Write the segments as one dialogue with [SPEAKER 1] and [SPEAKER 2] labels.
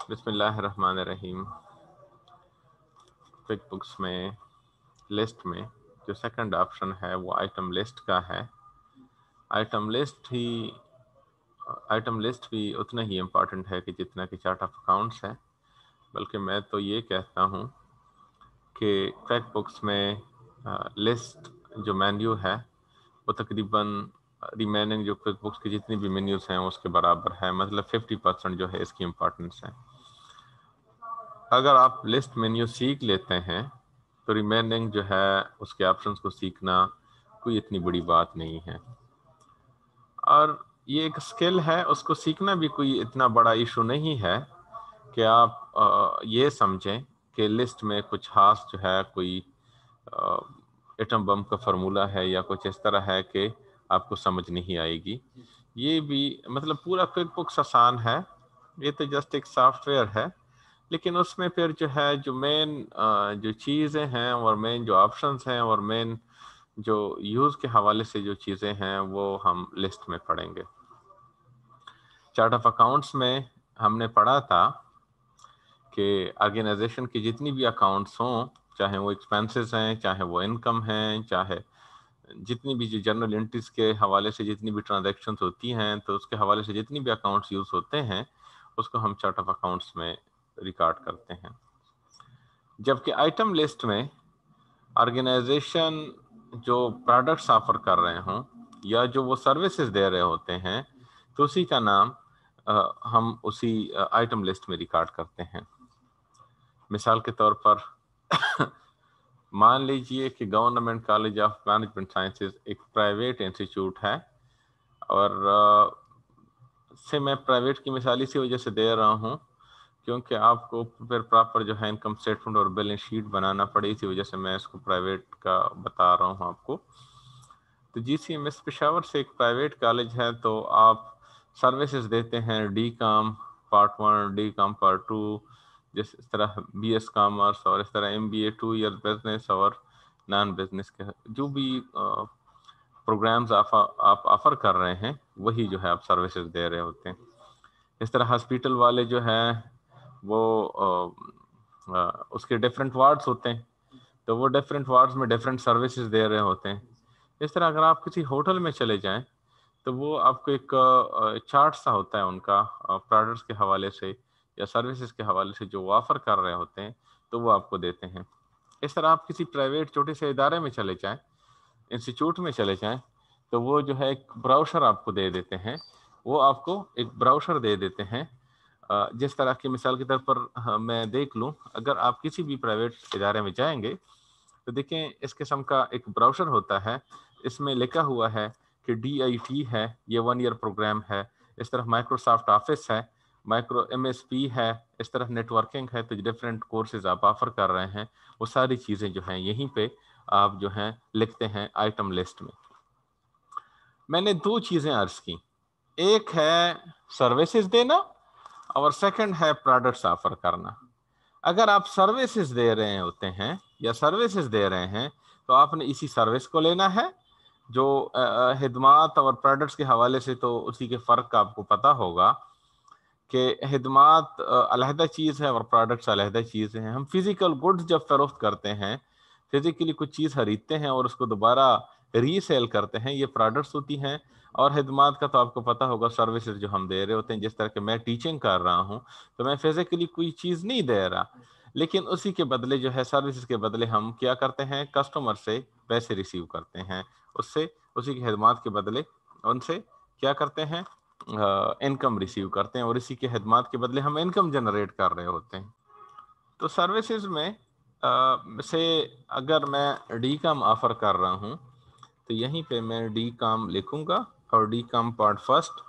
[SPEAKER 1] بسم اللہ الرحمن الرحیم۔ کوئک بکس میں لسٹ میں جو سیکنڈ آپشن ہے وہ آئٹم لسٹ کا ہے۔ آئٹم لسٹ بھی اتنا ہی امپورٹنٹ ہے کہ جتنا کہ چارٹ آف اکاؤنٹس ہے، بلکہ میں تو یہ کہتا ہوں کہ کوئک بکس میں لسٹ جو مینیو ہے وہ تقریباً ریمیننگ جو کوئک بکس کی جتنی بھی مینیوز ہیں اس کے برابر ہے، مطلب 50% جو ہے اس کی امپورٹنس ہے۔ اگر آپ لسٹ مینیو سیکھ لیتے ہیں تو ریمیننگ جو ہے اس کے آپشنز کو سیکھنا کوئی اتنی بڑی بات نہیں ہے، اور یہ ایک سکل ہے، اس کو سیکھنا بھی کوئی اتنا بڑا ایشو نہیں ہے کہ آپ یہ سمجھیں کہ لسٹ میں کچھ خاص جو ہے کوئی ایٹم بم کا فارمولہ ہے یا کچھ اس طرح ہے کہ آپ کو سمجھ نہیں آئے گی۔ یہ بھی مطلب پورا کوئک بکس آسان ہے، یہ تو جسٹ ایک سافٹ ویئر ہے، لیکن اس میں پھر جو ہے جو مین جو چیزیں ہیں اور مین جو آپشنز ہیں اور مین جو یوز کے حوالے سے جو چیزیں ہیں وہ ہم لسٹ میں پڑھیں گے۔ چارٹ آف اکاؤنٹس میں ہم نے پڑھا تھا کہ آرگنائزیشن کی جتنی بھی اکاؤنٹس ہوں، چاہے وہ ایکسپینسز ہیں، چاہے وہ انکم ہیں، چاہے جتنی بھی جو جنرل انٹریز کے حوالے سے جتنی بھی ٹرانزیکشنز ہوتی ہیں، تو اس کے حوالے سے جتنی بھی اکاؤنٹس یوز ہوتے ہیں اس کو ہم چارٹ آف اکاؤنٹس میں ریکارڈ کرتے ہیں۔ جبکہ آئٹم لسٹ میں آرگنائزیشن جو پروڈکٹس آفر کر رہے ہوں یا جو وہ سروسز دے رہے ہوتے ہیں تو اسی کا نام ہم اسی آئٹم لسٹ میں ریکارڈ کرتے ہیں۔ مثال کے طور پر مان لیجئے کہ government college of management sciences ایک پرائیویٹ انسٹیٹیوٹ ہے، اور سے میں پرائیویٹ کی مثال اسی وجہ سے دے رہا ہوں کیونکہ آپ کو پھر پراپر جو ہے انکم سٹیٹمنٹ اور بیلنس شیٹ بنانا پڑے، اسی وجہ سے میں اس کو پرائیویٹ کا بتا رہا ہوں آپ کو۔ تو G C M S Peshawar سے ایک پرائیویٹ کالج ہے، تو آپ سروسز دیتے ہیں D com part 1، D com part 2، جس طرح بی ایس کامرس، اور اس طرح M B A 2 year business اور نان بزنس کے جو بھی پروگرامز آپ آفر کر رہے ہیں وہی جو ہے آپ سروسز دے رہے ہوتے ہیں۔ اس طرح ہاسپیٹل والے جو ہیں وہ اس کے ڈیفرنٹ وارڈز ہوتے ہیں، تو وہ ڈیفرنٹ وارڈز میں ڈیفرنٹ سروسز دے رہے ہوتے ہیں۔ اس طرح اگر آپ کسی ہوٹل میں چلے جائیں تو وہ آپ کو ایک چارٹ سا ہوتا ہے ان کا پروڈکٹس کے حوالے سے یا سروسز کے حوالے سے جو وہ آفر کر رہے ہوتے ہیں، تو وہ آپ کو دیتے ہیں۔ اس طرح آپ کسی پرائیویٹ چھوٹے سے ادارے میں چلے جائیں، انسٹیٹیوٹ میں چلے جائیں، تو وہ جو ہے ایک براؤشر آپ کو دے دیتے ہیں، وہ آپ کو ایک براؤشر دے دیتے ہیں۔ جس طرح کی مثال کے طور پر میں دیکھ لوں، اگر آپ کسی بھی پرائیویٹ ادارے میں جائیں گے تو دیکھیں اس قسم کا ایک براؤشر ہوتا ہے، اس میں لکھا ہوا ہے کہ ڈی آئی ٹی ہے، یہ 1 ایئر پروگرام ہے، اس طرح مائکروسافٹ آفس ہے، مائکرو ایم ایس پی ہے، اس طرح نیٹ ورکنگ ہے، تو ڈفرینٹ کورسز آپ آفر کر رہے ہیں وہ ساری چیزیں جو ہیں یہیں پہ آپ جو ہیں لکھتے ہیں آئٹم لسٹ میں۔ میں نے 2 چیزیں عرض کی، ایک ہے سروسز دینا اور سیکنڈ ہے پروڈکٹس آفر کرنا۔ اگر آپ سروسز دے رہے ہوتے ہیں یا سروسز دے رہے ہیں تو آپ نے اسی سروس کو لینا ہے، جو خدمات اور پروڈکٹس کے حوالے سے تو اسی کے فرق کا آپ کو پتہ ہوگا کہ خدمات علیحدہ چیز ہے اور پروڈکٹس علیحدہ چیز ہیں۔ ہم فزیکل گڈز جب فروخت کرتے ہیں، فزیکلی کچھ چیز خریدتے ہیں اور اس کو دوبارہ ری سیل کرتے ہیں، یہ پروڈکٹس ہوتی ہیں، اور خدمات کا تو آپ کو پتہ ہوگا سروسز جو ہم دے رہے ہوتے ہیں۔ جس طرح کہ میں ٹیچنگ کر رہا ہوں تو میں فزیکلی کوئی چیز نہیں دے رہا، لیکن اسی کے بدلے جو ہے سروسز کے بدلے ہم کیا کرتے ہیں، کسٹمر سے پیسے ریسیو کرتے ہیں، اس سے اسی کی خدمات کے بدلے ان سے کیا کرتے ہیں، انکم ریسیو کرتے ہیں، اور اسی کے خدمات کے بدلے ہم انکم جنریٹ کر رہے ہوتے ہیں۔ تو سروسز میں سے اگر میں ڈی کام آفر کر رہا ہوں تو یہیں پہ میں ڈی کام لکھوں گا، اور ڈی کام پارٹ فرسٹ،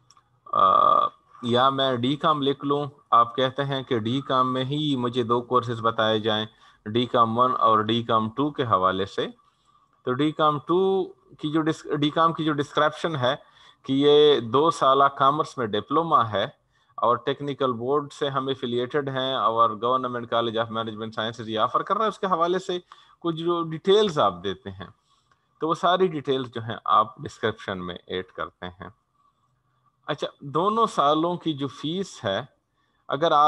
[SPEAKER 1] یا میں ڈی کام لکھ لوں۔ آپ کہتے ہیں کہ ڈی کام میں ہی مجھے 2 کورسز بتائے جائیں، ڈی کام 1 اور ڈی کام 2 کے حوالے سے، تو ڈی کام کی جو ڈسکرپشن ہے کہ یہ 2 سالہ کامرس میں ڈپلومہ ہے اور ٹیکنیکل بورڈ سے ہم ایفیلیٹڈ ہیں، اور government college of management sciences یہ آفر کر رہا ہے، اس کے حوالے سے کچھ جو ڈیٹیلز آپ دیتے ہیں، تو وہ ساری ڈیٹیلز جو ہیں آپ ڈسکرپشن میں ایڈ کرتے ہیں۔ اچھا، دونوں سالوں کی جو فیس ہے، اگر آپ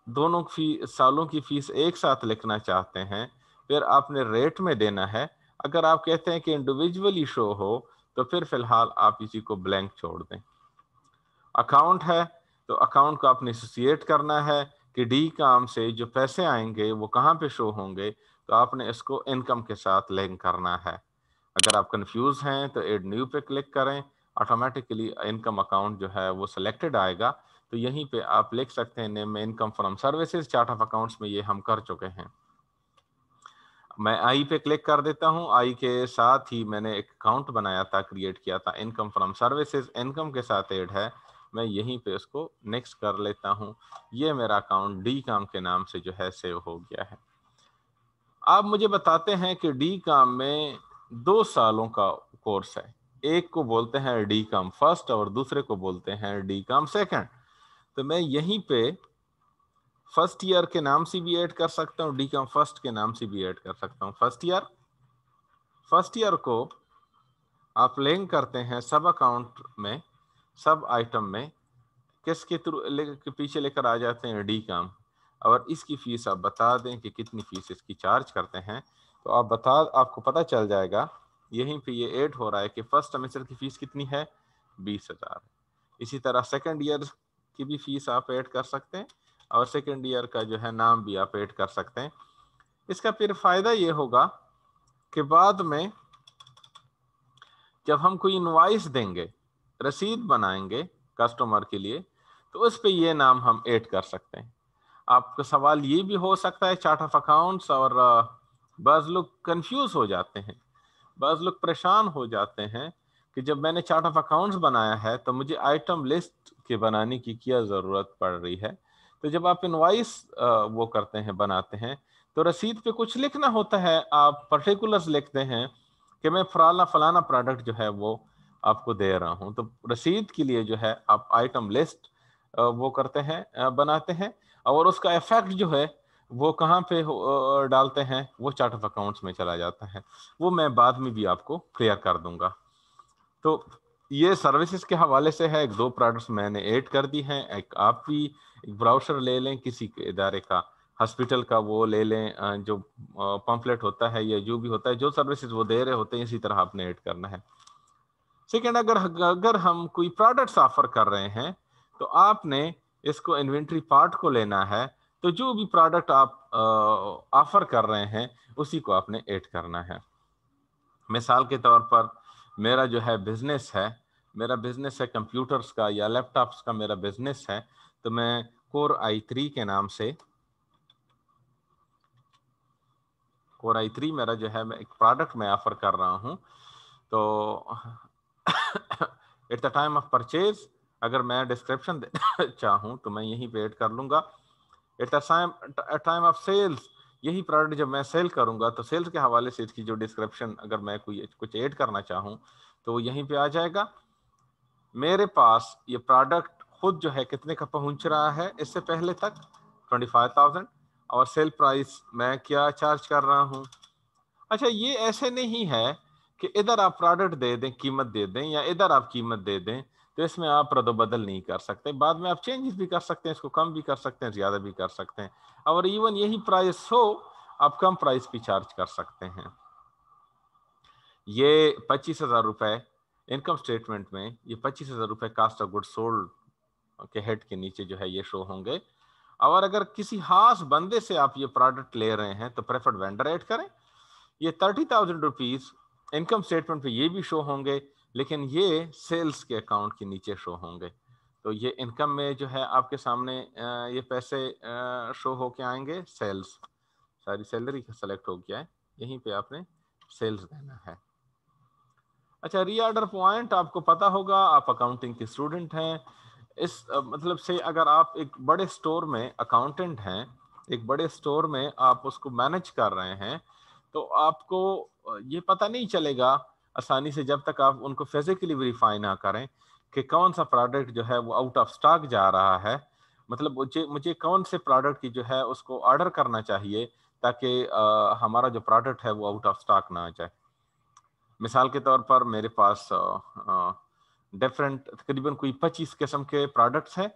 [SPEAKER 1] दोनों सालों की फीस एक साथ लिखना चाहते हैं, फिर आपने रेट में देना है। अगर आप कहते हैं कि इंडिविजुअली शो हो तो फिर फिलहाल आप इसी को ब्लैंक छोड़ दें। अकाउंट है तो अकाउंट को आपने एसोसिएट करना है कि डी काम से जो पैसे आएंगे वो कहाँ पे शो होंगे, तो आपने इसको इनकम के साथ लिंक करना है। अगर आप कंफ्यूज हैं तो ऐड न्यू पे क्लिक करें, ऑटोमेटिकली इनकम अकाउंट जो है वो सिलेक्टेड आएगा। तो यहीं पे आप लिख सकते हैं नेम में income from services, chart of accounts में ये हम कर चुके हैं। मैं आई पे क्लिक कर देता हूं। आई के साथ ही मैंने एक अकाउंट बनाया था, क्रिएट किया था, इनकम फ्रॉम सर्विसेज, इनकम के साथ ऐड है। मैं यहीं पे उसको नेक्स्ट कर लेता हूं। ये मेरा अकाउंट डी काम के नाम से जो है सेव हो गया है। आप मुझे बताते हैं कि डी काम में 2 सालों का कोर्स है, एक को बोलते हैं डी काम फर्स्ट और दूसरे को बोलते हैं डी काम सेकेंड। तो मैं यहीं पे फर्स्ट ईयर के नाम से भी ऐड कर सकता हूँ, डी काम फर्स्ट के नाम से भी ऐड कर सकता हूँ। फर्स्ट ईयर को आप लिंक करते हैं सब अकाउंट में, सब आइटम में, किसके थ्रू के पीछे लेकर आ जाते हैं डी काम, और इसकी फीस आप बता दें कि कितनी फीस इसकी चार्ज करते हैं, तो आपको पता चल जाएगा। यहीं पे ये ऐड हो रहा है कि फर्स्ट सेमेस्टर की फीस कितनी है, 20,000। इसी तरह सेकंड ईयर की भी फीस आप ऐड कर सकते हैं और सेकंड ईयर का जो है नाम भी आप ऐड कर सकते हैं। इसका फिर फायदा ये होगा कि बाद में जब हम कोई इनवॉइस देंगे, रसीद बनाएंगे कस्टमर के लिए, तो उस पे ये नाम हम ऐड कर सकते हैं। आपका सवाल ये भी हो सकता है चार्ट ऑफ अकाउंट्स, और बाज़ लोग कंफ्यूज हो जाते हैं, बाज़ लोग परेशान हो जाते हैं कि जब मैंने चार्ट ऑफ अकाउंट्स बनाया है तो मुझे आइटम लिस्ट के बनाने की क्या ज़रूरत पड़ रही है। तो जब आप इनवॉइस वो करते हैं, बनाते हैं, तो रसीद पे कुछ लिखना होता है, आप पर्टिकुलर्स लिखते हैं कि मैं फलाना फलाना प्रोडक्ट जो है वो आपको दे रहा हूँ। तो रसीद के लिए जो है आप आइटम लिस्ट वो करते हैं, बनाते हैं, और उसका इफेक्ट जो है वो कहाँ पे डालते हैं, वो चार्ट ऑफ अकाउंट्स में चला जाता है। वो मैं बाद में भी आपको क्लियर कर दूंगा। तो ये सर्विसेज के हवाले से है। 2 प्रोडक्ट्स मैंने ऐड कर दी हैं। एक आप भी एक ब्राउचर ले लें किसी के इदारे का, हॉस्पिटल का वो ले लें, जो पम्फलेट होता है या जो भी होता है, जो सर्विसेज वो दे रहे होते हैं, इसी तरह आपने ऐड करना है। सेकेंड, अगर हम कोई प्रोडक्ट्स ऑफर कर रहे हैं तो आपने इसको इन्वेंट्री पार्ट को लेना है। तो जो भी प्रोडक्ट आप ऑफर कर रहे हैं उसी को आपने ऐड करना है। मिसाल के तौर पर मेरा जो है बिजनेस है, मेरा बिजनेस है कंप्यूटर्स का या लैपटॉप्स का मेरा बिजनेस है, तो मैं कोर i3 के नाम से, कोर i3 मेरा जो है मैं एक प्रोडक्ट में ऑफर कर रहा हूं। तो at the time of purchase अगर मैं डिस्क्रिप्शन चाहूँ तो मैं यहीं पे ऐड कर लूंगा। At the time of sales, यही प्रोडक्ट जब मैं सेल करूंगा तो सेल्स के हवाले से इसकी जो डिस्क्रिप्शन अगर मैं कोई कुछ ऐड करना चाहूँ तो वो यहीं पे आ जाएगा। मेरे पास ये प्रोडक्ट खुद जो है कितने का पहुंच रहा है इससे पहले तक, 25,000, और सेल प्राइस मैं क्या चार्ज कर रहा हूँ। अच्छा, ये ऐसे नहीं है कि इधर आप प्रोडक्ट दे दें, कीमत दे दें, या इधर आप कीमत दे दें, तो इसमें आप रद्द-बदल नहीं कर सकते। बाद में आप चेंजेस भी कर सकते हैं, इसको कम भी कर सकते हैं, ज़्यादा भी कर सकते हैं, और इवन यही प्राइस हो आप कम प्राइस भी चार्ज कर सकते हैं। ये 25,000 रुपये इनकम स्टेटमेंट में, ये 25,000 रुपये कास्ट ऑफ गुड सोल्ड के हेड के नीचे जो है ये शो होंगे। और अगर किसी खास बंदे से आप ये प्रोडक्ट ले रहे हैं तो प्रेफर्ड वेंडर ऐड करें। ये 30,000 रुपीज इनकम स्टेटमेंट पे ये भी शो होंगे, लेकिन ये सेल्स के अकाउंट के नीचे शो होंगे। तो ये इनकम में जो है आपके सामने ये पैसे शो होके आएंगे, सेल्स, सारी सैलरी सेलेक्ट हो गया है, यहीं पे आपने सेल्स देना है। अच्छा, रीऑर्डर पॉइंट आपको पता होगा, आप अकाउंटिंग के स्टूडेंट हैं। इस मतलब से अगर आप एक बड़े स्टोर में अकाउंटेंट हैं, एक बड़े स्टोर में आप उसको मैनेज कर रहे हैं, तो आपको ये पता नहीं चलेगा आसानी से जब तक आप उनको फिजिकली वेरीफाई ना करें कि कौन सा प्रोडक्ट जो है वो आउट ऑफ स्टॉक जा रहा है। मतलब मुझे कौन से प्रोडक्ट की जो है उसको ऑर्डर करना चाहिए ताकि हमारा जो प्रोडक्ट है वो आउट ऑफ स्टॉक ना आ जाए। मिसाल के तौर पर मेरे पास डिफरेंट तकरीबन कोई 25 किस्म के प्रोडक्ट्स हैं।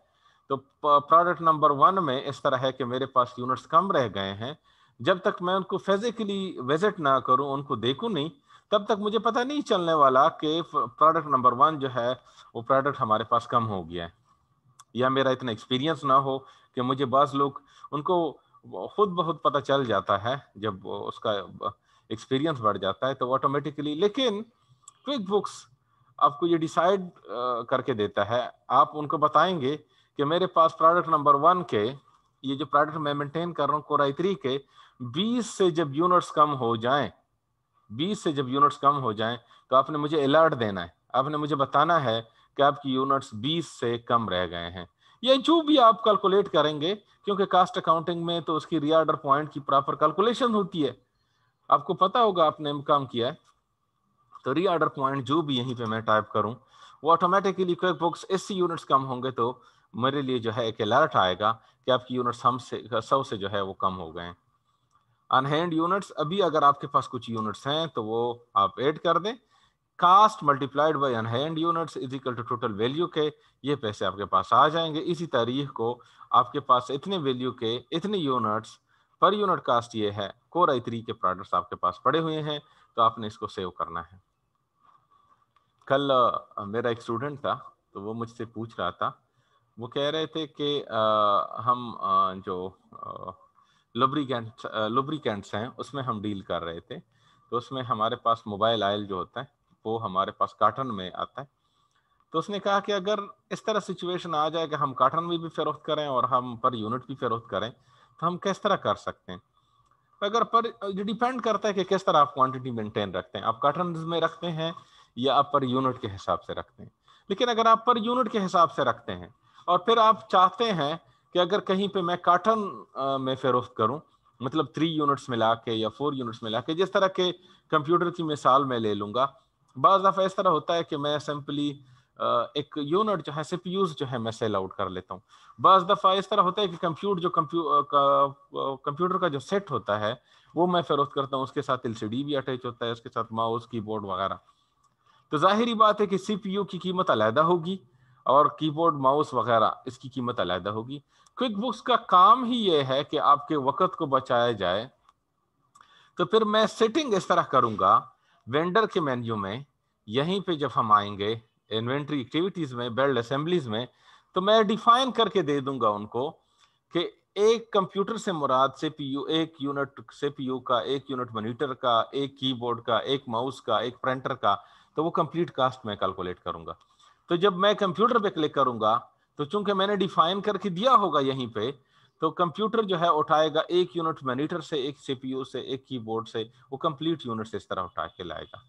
[SPEAKER 1] تو پروڈکٹ نمبر 1 میں اس طرح ہے کہ میرے پاس یونٹس کم رہ گئے ہیں، جب تک میں ان کو فزیکلی وزٹ نہ کروں، ان کو دیکھوں نہیں، تب تک مجھے پتہ نہیں چلنے والا کہ پروڈکٹ نمبر 1 جو ہے وہ پروڈکٹ ہمارے پاس کم ہو گیا ہے، یا میرا اتنا ایکسپیرینس نہ ہو کہ مجھے بعض لوگ ان کو خود بخود پتہ چل جاتا ہے جب اس کا ایکسپیرینس بڑھ جاتا ہے تو آٹومیٹکلی. لیکن کوئک بکس آپ کو یہ ڈیسائیڈ کر کے دیتا ہے، آپ ان کو بتائیں گے کہ میرے پاس پروڈکٹ نمبر 1 کے یہ جو پروڈکٹ میں مینٹین کر رہا ہوں کور i3 کے 20 سے جب یونٹس کم ہو جائیں، 20 سے جب یونٹس کم ہو جائیں تو آپ نے مجھے الرٹ دینا ہے، آپ نے مجھے بتانا ہے کہ آپ کی یونٹس 20 سے کم رہ گئے ہیں. یہ جو بھی آپ کیلکولیٹ کریں گے، کیونکہ کاسٹ اکاؤنٹنگ میں تو اس کی ری آرڈر پوائنٹ کی پراپر کیلکولیشن ہوتی ہے، آپ کو پتا ہوگا آپ نے کام کیا ہے. تو ری آرڈر پوائنٹ جو بھی یہیں پہ میں ٹائپ کروں وہ آٹومیٹکلی کوئک بکس 80 یونٹس کم ہوں گے تو میرے لیے جو ہے ایک الرٹ آئے گا کہ آپ کی یونٹس 100 سے جو ہے وہ کم ہو گئے ہیں. ان ہینڈ یونٹس ابھی اگر آپ کے پاس کچھ یونٹس ہیں تو وہ آپ ایڈ کر دیں. Cost multiplied by on hand units is equal to total value کے یہ پیسے آپ کے پاس آ جائیں گے. اسی تاریخ کو آپ کے پاس اتنے ویلیو کے اتنے یونٹس پر یونٹ کاسٹ یہ ہے، کور i3 کے پروڈکٹس آپ کے پاس پڑے ہوئے ہیں تو آپ نے اس کو سیو کرنا ہے. کل میرا ایک اسٹوڈنٹ تھا تو وہ مجھ سے پوچھ رہا تھا، وہ کہہ رہے تھے کہ ہم جو لوبریکینٹس ہیں اس میں ہم ڈیل کر رہے تھے، تو اس میں ہمارے پاس موبائل آئل جو ہوتا ہے وہ ہمارے پاس کاٹن میں آتا ہے. تو اس نے کہا کہ اگر اس طرح سچویشن آ جائے کہ ہم کاٹن میں بھی فروخت کریں اور ہم پر یونٹ بھی فروخت کریں تو ہم کس طرح کر سکتے ہیں. اگر پر یہ ڈیپینڈ کرتا ہے کہ کس طرح آپ کوانٹٹی مینٹین رکھتے ہیں، آپ کاٹنز میں رکھتے ہیں یا آپ پر یونٹ کے حساب سے رکھتے ہیں. لیکن اگر آپ پر یونٹ کے حساب سے رکھتے ہیں اور پھر آپ چاہتے ہیں کہ اگر کہیں پہ میں کاٹن میں فروخت کروں، مطلب 3 یونٹس ملا کے یا 4 یونٹس ملا کے، جس طرح کے کمپیوٹر کی مثال میں لے لوں گا، بعض دفعہ اس طرح ہوتا ہے کہ میں سمپلی ایک یونٹ جو ہے سی پی یوز جو ہے میں سیل آؤٹ کر لیتا ہوں. بعض دفعہ اس طرح ہوتا ہے کہ کمپیوٹر کا جو سیٹ ہوتا ہے وہ میں فروخت کرتا ہوں، اس کے ساتھ LCD بھی اٹیچ ہوتا ہے، اس کے ساتھ ماؤس کی بورڈ وغیرہ. تو ظاہری بات ہے کہ سی پی یو کی قیمت علیحدہ ہوگی اور کی بورڈ ماؤس وغیرہ اس کی قیمت علیحدہ ہوگی. کوئک بکس کا کام ہی یہ ہے کہ آپ کے وقت کو بچایا جائے. تو پھر میں سیٹنگ اس طرح کروں گا وینڈر کے مینیو میں، یہیں پہ جب ہم آئیں گے انوینٹری ایکٹیویٹیز میں، بلڈ اسمبلیز میں، تو میں ڈیفائن کر کے دے دوں گا ان کو کہ ایک کمپیوٹر سے مراد سی پی یو، ایک یونٹ سی پی یو کا، ایک یونٹ مانیٹر کا، ایک کی بورڈ کا، ایک ماؤس کا، ایک پرنٹر کا، تو وہ کمپلیٹ کاسٹ میں کیلکولیٹ کروں گا. تو جب میں کمپیوٹر پہ کلک کروں گا تو چونکہ میں نے ڈیفائن کر کے دیا ہوگا یہیں پہ، تو کمپیوٹر جو ہے اٹھائے گا ایک یونٹ مانیٹر سے، ایک سی پی یو سے، ایک کی بورڈ سے، وہ کمپلیٹ یونٹ سے اس طرح اٹھا کے لائے گا.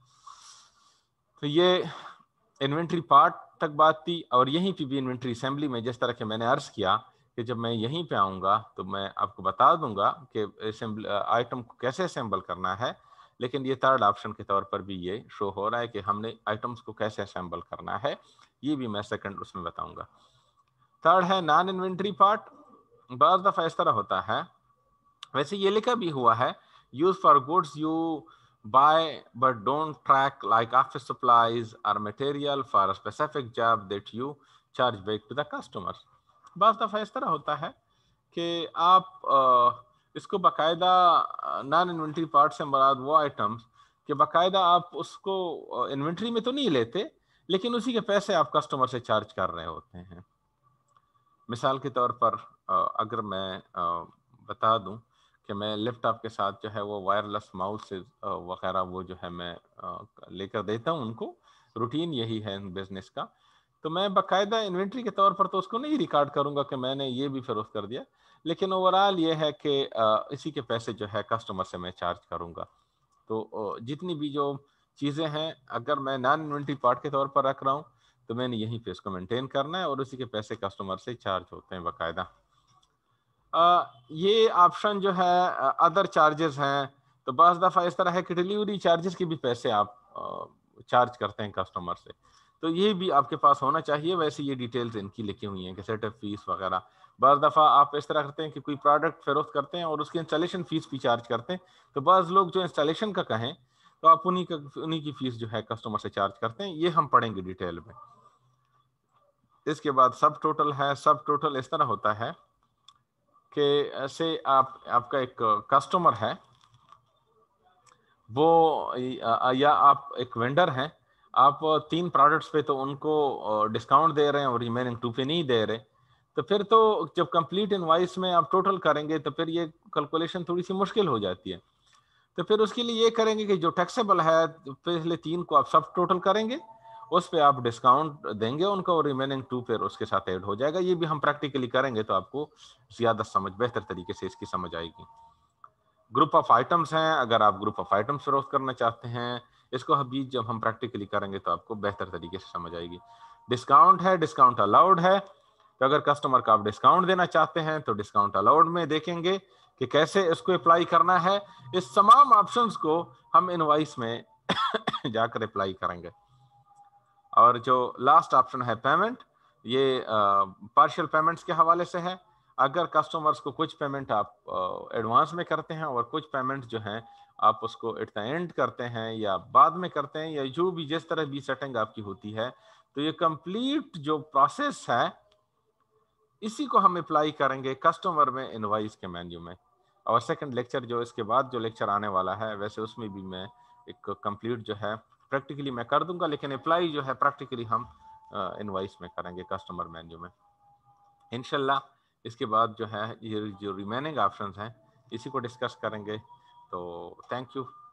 [SPEAKER 1] تو یہ انوینٹری پارٹ تک بات تھی. اور یہیں پہ بھی انوینٹری اسمبلی میں جس طرح کہ میں نے عرض کیا کہ جب میں یہیں پہ آؤں گا تو میں آپ کو بتا دوں گا کہ آئٹم کو کیسے اسمبل کرنا ہے. لیکن یہ تھرڈ آپشن کے طور پر بھی یہ شو ہو رہا ہے کہ ہم نے آئٹمس کو کیسے اسمبل کرنا ہے، یہ بھی میں سیکنڈ اس میں بتاؤں گا. تھرڈ ہے نان انوینٹری پارٹ. بعض دفعہ اس طرح ہوتا ہے، ویسے یہ لکھا بھی ہوا ہے، use for goods you buy but don't track like office supplies or material for a specific job that you charge back to the customers. بعض دفعہ اس طرح ہوتا ہے کہ آپ اس کو باقاعدہ نان انوینٹری پارٹ سے مراد وہ آئٹمس کہ باقاعدہ آپ اس کو انوینٹری میں تو نہیں لیتے لیکن اسی کے پیسے آپ کسٹمر سے چارج کر رہے ہوتے ہیں. مثال کے طور پر اگر میں بتا دوں کہ میں لیپ ٹاپ کے ساتھ جو ہے وہ وائرلیس ماؤس وغیرہ وہ جو ہے میں لے کر دیتا ہوں ان کو، روٹین یہی ہے بزنس کا، تو میں باقاعدہ انوینٹری کے طور پر تو اس کو نہیں ریکارڈ کروں گا کہ میں نے یہ بھی فروخت کر دیا، لیکن اوورآل یہ ہے کہ اسی کے پیسے جو ہے کسٹمر سے میں چارج کروں گا. تو جتنی بھی جو چیزیں ہیں اگر میں نان انوینٹری پارٹ کے طور پر رکھ رہا ہوں تو میں نے یہیں پہ اس کو مینٹین کرنا ہے اور اسی کے پیسے کسٹمر سے چارج ہوتے ہیں باقاعدہ. یہ آپشن جو ہے ادر چارجز ہیں، تو بعض دفعہ اس طرح ہے کہ ڈیلیوری چارجز کے بھی پیسے آپ چارج کرتے ہیں کسٹمر سے، تو یہ بھی آپ کے پاس ہونا چاہیے. ویسے یہ ڈیٹیلز ان کی لکھی ہوئی ہیں کہ سیٹ اپ فیس وغیرہ. بعض دفعہ آپ اس طرح کرتے ہیں کہ کوئی پروڈکٹ فروخت کرتے ہیں اور اس کی انسٹالیشن فیس بھی چارج کرتے ہیں، تو بعض لوگ جو انسٹالیشن کا کہیں تو آپ انہی کی فیس جو ہے کسٹمر سے چارج کرتے ہیں. یہ ہم پڑھیں گے ڈیٹیل میں. اس کے بعد سب ٹوٹل ہے. سب ٹوٹل اس طرح ہوتا ہے کہ ایسے آپ کا ایک کسٹمر ہے وہ، یا آپ ایک وینڈر ہیں، آپ 3 پروڈکٹس پہ تو ان کو ڈسکاؤنٹ دے رہے ہیں اور ریمیننگ 2 پہ نہیں دے رہے، تو پھر تو جب کمپلیٹ انوائس میں آپ ٹوٹل کریں گے تو پھر یہ کیلکولیشن تھوڑی سی مشکل ہو جاتی ہے. تو پھر اس کے لیے یہ کریں گے کہ جو ٹیکسیبل ہے پہلے 3 کو آپ سب ٹوٹل کریں گے، اس پہ آپ ڈسکاؤنٹ دیں گے ان کو، اور ریمیننگ 2 پھر اس کے ساتھ ایڈ ہو جائے گا. یہ بھی ہم پریکٹیکلی کریں گے تو آپ کو زیادہ بہتر طریقے سے اس کی سمجھ آئے گی. گروپ آف آئٹمس ہیں، اگر آپ گروپ آف آئٹمس فروخت کرنا چاہتے ہیں، اس کو بھی جب ہم پریکٹیکلی کریں گے تو آپ کو بہتر طریقے سے سمجھ آئے گی. ڈسکاؤنٹ ہے، ڈسکاؤنٹ الاؤڈ ہے، تو اگر کسٹمر کو آپ ڈسکاؤنٹ دینا چاہتے ہیں تو ڈسکاؤنٹ الاؤڈ میں دیکھیں گے کہ کیسے اس کو اپلائی کرنا ہے. اس تمام آپشنز کو ہم انوائس میں جا کر اپلائی کریں گے. اور جو لاسٹ آپشن ہے پیمنٹ، یہ پارشل پیمنٹس کے حوالے سے ہے. اگر کسٹمرز کو کچھ پیمنٹ آپ ایڈوانس میں کرتے ہیں اور کچھ پیمنٹ جو ہیں آپ اس کو ایٹ دا اینڈ کرتے ہیں یا بعد میں کرتے ہیں، یا جو بھی جس طرح بھی سیٹنگ آپ کی ہوتی ہے، تو یہ کمپلیٹ جو پروسیس ہے اسی کو ہم اپلائی کریں گے کسٹمر میں انوائس کے مینیو میں. اور سیکنڈ لیکچر جو اس کے بعد جو لیکچر آنے والا ہے، ویسے اس میں بھی میں ایک کمپلیٹ جو ہے پریکٹیکلی میں کر دوں گا، لیکن اپلائی جو ہے پریکٹیکلی ہم انوائس میں کریں گے کسٹمر مینیو میں انشاءاللہ. اس کے بعد جو ہے یہ جو ریمیننگ آپشنز ہیں اسی کو ڈسکس کریں گے. تو تھینک یو.